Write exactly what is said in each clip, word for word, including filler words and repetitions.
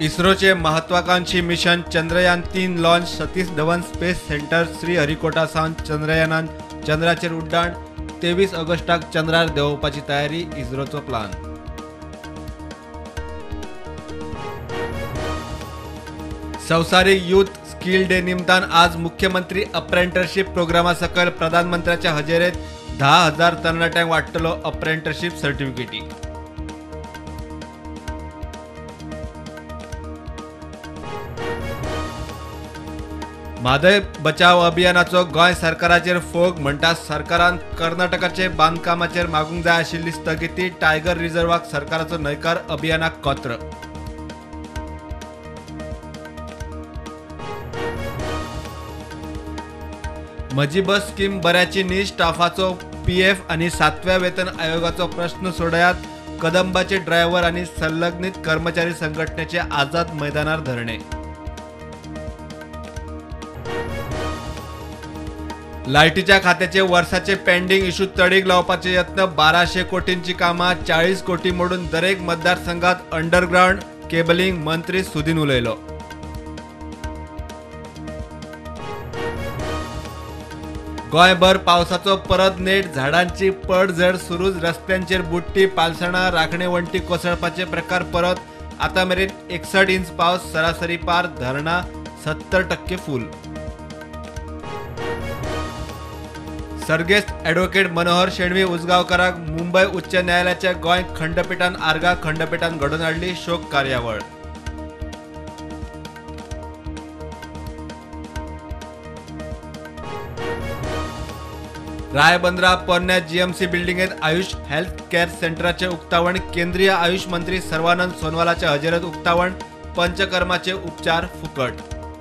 इस्रोचे महत्वाकांक्षी मिशन चंद्रयान तीन launch Satish Dhawan space centre Sriharikota सावन चंद्रयानान चंद्राचेर उड्डाण तेवीस ऑगस्टाक चंद्रार देंवोवपाची तयारी इस्रोचो प्लान। संवसारीक यूथ स्किल डे निमतान आज मुख्यमंत्री अप्रेंटिसशीप प्रोग्रामा सकयल प्रधानमंत्र्याच्या हजेरेत धा हजार तरणाट्यांक वाटतलो अप्रेंटिसशीप सर्टिफिकेटी। म्हादय बचाव अभियानाचो गोंय सरकाराचेर फोग म्हणटा सरकारान कर्नाटकाचे बांदकामाचेर मागूंक जाय आशिल्ली स्थगिती टायगर रिझर्वाक सरकाराचो न्हयकार अभियानाक कोत्र। म्हजी बस स्कीम बऱ्याची न्ही स्टाफाचो पीएफ आनी सातव्या वेतन आयोगाचो प्रश्न सोडयात कदंबाचे ड्रायव्हर आनी संलग्नित कर्मचारी संघटनेचे आझाद मैदानार धरणे। लायटीच्या खात्याचे वर्साचे पेंडिंग इश्यू तडीक लावपाचे यत्न बाराशे कोटींची कामां चाळीस कोटी मोडून दरेक मतदारसंघात अंडरग्राउंड केबलिंग मंत्री सुदीन उलयलो। गोंयभर पावसाचो परत नेट झाडांची पडझड सुरूच रस्त्यांचेर बुट्टी पालसणां राखणे वण्टी कोसळपाचे प्रकार परत आतां मेरेन एकसठ इंच पावस सरासरी पार धरणां सत्तर टक्के फूल। सर्गेस्त ॲडव्होकेट मनोहर शेणवी उजगांवकाराक मुंबय उच्च न्यायालयाच्या गोंय खंडपीठान आर्गा खंडपीठान घडोवन हाडली शोक कार्यावळ। रायबंदरा पोरन्या जीएमसी बिल्डिंगेत आयुष हेल्थ केअर सेंटराचे उक्तावण केंद्रीय आयुष मंत्री सर्वानंद सोनवालाच्या हजेरेत उक्तावण पंचकर्माचे उपचार फुकट।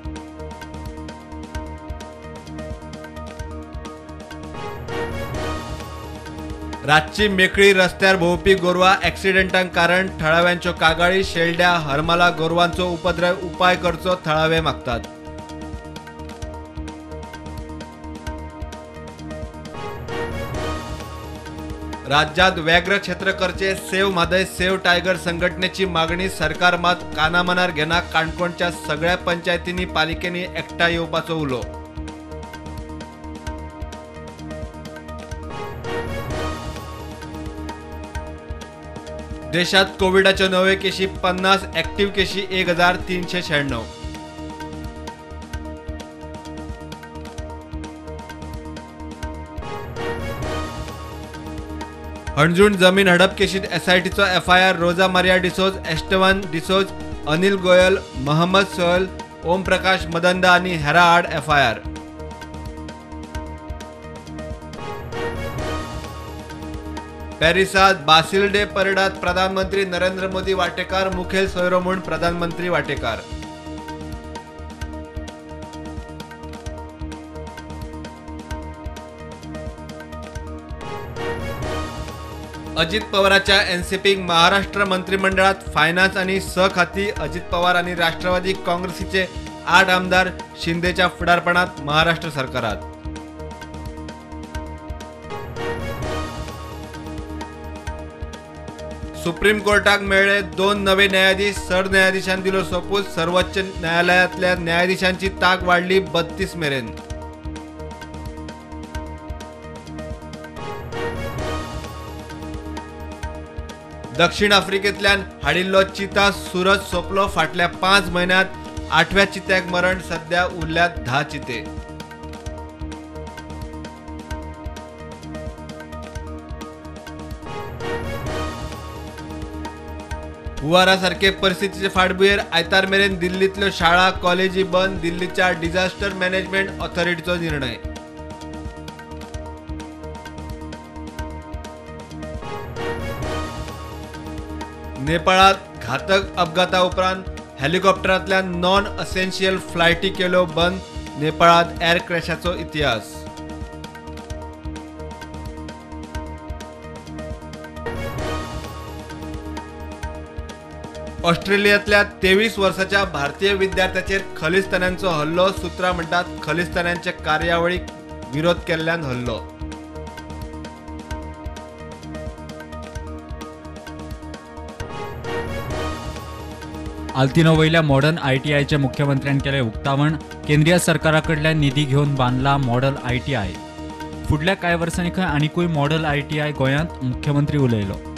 रातची मेकळी रस्त्यार भोंवपी गोरवां ॲक्सिडेंटांक कारण थळाव्यांच्यो कागाळी शेलड्या हरमाला गोरवांचो उपद्रव उपाय करचो थळावे मागतात। राज्यात व्याघ्र क्षेत्र करचे सेव म्हादय सेव टायगर संघटनेची मागणी सरकार मात कानामनार घेना काणकोणच्या सगळ्या पंचायतींनी पालिकेनी एकठांय येवपाचो उलो। देशात कोविडाच्यो नव्यो केशी पन्नास ॲक्टिव्ह केशी एक हजार तीनशे शहाण्णव। हणजूण जमीन हडप केशीत एसआयटीचो एफआयआर रोजा मारिया डिसोज एस्टेवान डिसोज अनिल गोयल महम्मद सोहल ओम प्रकाश मदंदा आनी हेरां आड एफआयआर। पॅरिसात बासिल डे परेडात प्रधानमंत्री नरेंद्र मोदी वांटेकार मुखेल सोयरो म्हूण प्रधानमंत्री वांटेकार। अजित पवारांच्या एनसीपीक महाराष्ट्र मंत्रिमंडळात फायनान्स आनी स खाती अजित पवार आनी राष्ट्रवादी काँग्रेसीचे आठ आमदार शिंदेच्या फुडारपणात महाराष्ट्र सरकारात। सुप्रीम कोर्टाक मेळ्ळे दोन नवे न्यायाधीश सरन्यायाधीशान दिलो सोपूत सर्वोच्च न्यायालयातल्या न्यायाधीशांची तांक वाडली बत्तीस मेरेन। दक्षिण आफ्रिकेंतल्यान हाडिल्लो चिता सुरज सोंपलो फाटल्या पांच म्हयन्यांत आठव्या चित्याक मरण सध्या उरल्यात धा चिते। हुवारा सारखे परिस्थितीचे फाटभुंयेर आयतार मेरेन दिल्लींतल्यो शाळा कॉलेजी बंद दिल्लीच्या डिझास्टर मॅनेजमेंट ऑथॉरिटीचो निर्णय। नेपाळात घातक अपघाता उपरांत हेलिकॉप्टरांतल्यान नॉन असेन्शियल फ्लायटी केल्यो बंद नेपाळात एअर क्रॅशाचो इतिहास। ऑस्ट्रेलियातल्या तेवीस वर्षाच्या भारतीय विद्यार्थ्याचेर खलिस्तान्यांचो हल्लो सुत्रां म्हणटात खलिस्तान्यांचे कार्यावळीक विरोध केल्ल्यान हल्लो। आल्तिनो वयल्या मॉडर्न आय टी आयचे मुख्यमंत्र्यान केले उक्तावण. केंद्रीय सरकाराकडल्यान निधी घेवन बांदला मॉडल आय टी आय. फुडल्या कांय वर्सांनी खंय आनीकूय मॉडल आय टी आय गोंयांत, मुख्यमंत्री उलयलो.